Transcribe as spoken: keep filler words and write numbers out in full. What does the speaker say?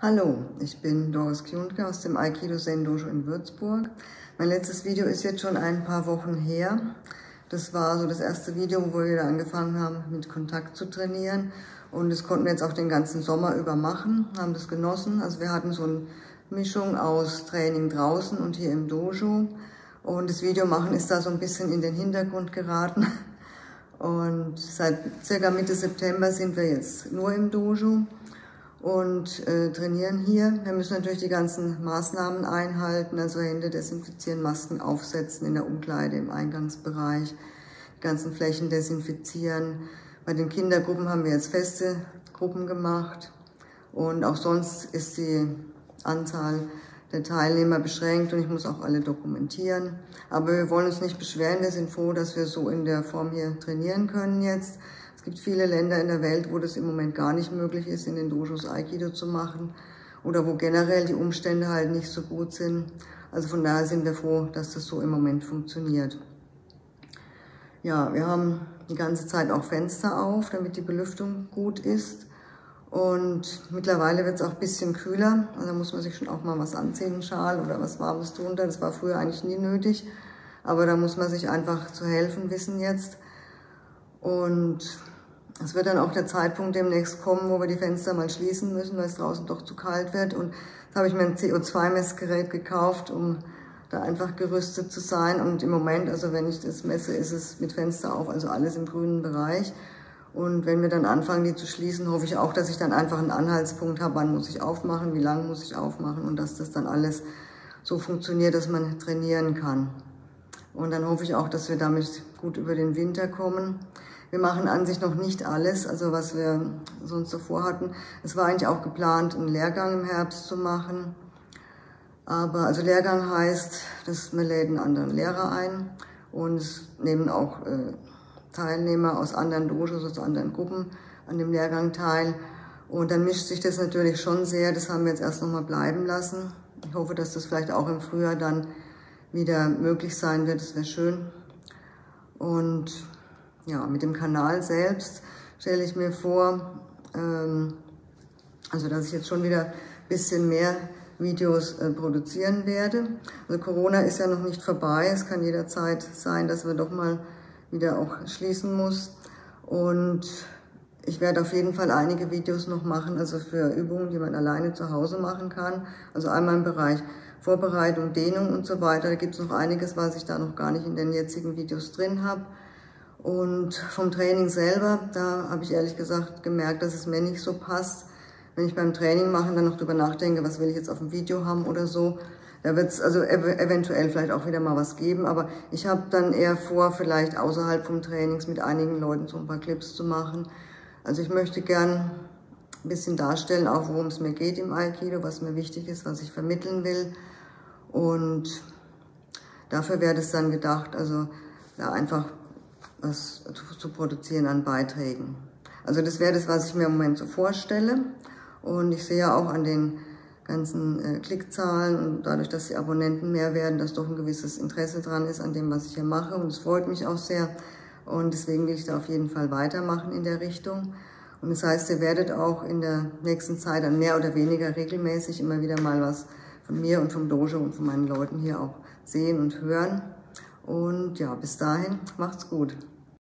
Hallo, ich bin Doris Kjuntke aus dem Aikido Zen Dojo in Würzburg. Mein letztes Video ist jetzt schon ein paar Wochen her. Das war so das erste Video, wo wir wieder angefangen haben, mit Kontakt zu trainieren. Und das konnten wir jetzt auch den ganzen Sommer über machen, haben das genossen. Also wir hatten so eine Mischung aus Training draußen und hier im Dojo. Und das Video machen ist da so ein bisschen in den Hintergrund geraten. Und seit circa Mitte September sind wir jetzt nur im Dojo und äh, trainieren hier. Wir müssen natürlich die ganzen Maßnahmen einhalten, also Hände desinfizieren, Masken aufsetzen in der Umkleide, im Eingangsbereich, die ganzen Flächen desinfizieren. Bei den Kindergruppen haben wir jetzt feste Gruppen gemacht und auch sonst ist die Anzahl der Teilnehmer beschränkt und ich muss auch alle dokumentieren. Aber wir wollen uns nicht beschweren, wir sind froh, dass wir so in der Form hier trainieren können jetzt. Es gibt viele Länder in der Welt, wo das im Moment gar nicht möglich ist, in den Dojos Aikido zu machen oder wo generell die Umstände halt nicht so gut sind. Also von daher sind wir froh, dass das so im Moment funktioniert. Ja, wir haben die ganze Zeit auch Fenster auf, damit die Belüftung gut ist. Und mittlerweile wird es auch ein bisschen kühler, also da muss man sich schon auch mal was anziehen, einen Schal oder was Warmes drunter. Das war früher eigentlich nie nötig, aber da muss man sich einfach zu helfen wissen jetzt. Und es wird dann auch der Zeitpunkt demnächst kommen, wo wir die Fenster mal schließen müssen, weil es draußen doch zu kalt wird. Und da habe ich mir ein C O zwei Messgerät gekauft, um da einfach gerüstet zu sein. Und im Moment, also wenn ich das messe, ist es mit Fenster auf, also alles im grünen Bereich. Und wenn wir dann anfangen, die zu schließen, hoffe ich auch, dass ich dann einfach einen Anhaltspunkt habe, wann muss ich aufmachen, wie lange muss ich aufmachen und dass das dann alles so funktioniert, dass man trainieren kann. Und dann hoffe ich auch, dass wir damit gut über den Winter kommen. Wir machen an sich noch nicht alles, also was wir sonst so vorhatten. Es war eigentlich auch geplant, einen Lehrgang im Herbst zu machen. Aber also Lehrgang heißt, dass wir läden anderen Lehrer ein und es nehmen auch äh, Teilnehmer aus anderen Dojos, aus anderen Gruppen an dem Lehrgang teil. Und dann mischt sich das natürlich schon sehr, das haben wir jetzt erst nochmal bleiben lassen. Ich hoffe, dass das vielleicht auch im Frühjahr dann wieder möglich sein wird, das wäre schön. Und ja, mit dem Kanal selbst stelle ich mir vor, ähm, also dass ich jetzt schon wieder ein bisschen mehr Videos äh, produzieren werde. Also Corona ist ja noch nicht vorbei, es kann jederzeit sein, dass wir doch mal wieder auch schließen muss. Und ich werde auf jeden Fall einige Videos noch machen, also für Übungen, die man alleine zu Hause machen kann. Also einmal im Bereich Vorbereitung, Dehnung und so weiter. Da gibt es noch einiges, was ich da noch gar nicht in den jetzigen Videos drin habe. Und vom Training selber, da habe ich ehrlich gesagt gemerkt, dass es mir nicht so passt. Wenn ich beim Training machen dann noch drüber nachdenke, was will ich jetzt auf dem Video haben oder so. Da wird es also ev eventuell vielleicht auch wieder mal was geben, aber ich habe dann eher vor, vielleicht außerhalb vom Trainings mit einigen Leuten so ein paar Clips zu machen. Also ich möchte gern ein bisschen darstellen, auch worum es mir geht im Aikido, was mir wichtig ist, was ich vermitteln will. Und dafür wäre es dann gedacht, also da einfach was zu produzieren an Beiträgen. Also das wäre das, was ich mir im Moment so vorstelle. Und ich sehe ja auch an den ganzen äh, Klickzahlen und dadurch, dass die Abonnenten mehr werden, dass doch ein gewisses Interesse dran ist an dem, was ich hier mache. Und es freut mich auch sehr. Und deswegen will ich da auf jeden Fall weitermachen in der Richtung. Und das heißt, ihr werdet auch in der nächsten Zeit dann mehr oder weniger regelmäßig immer wieder mal was von mir und vom Dojo und von meinen Leuten hier auch sehen und hören. Und ja, bis dahin, macht's gut.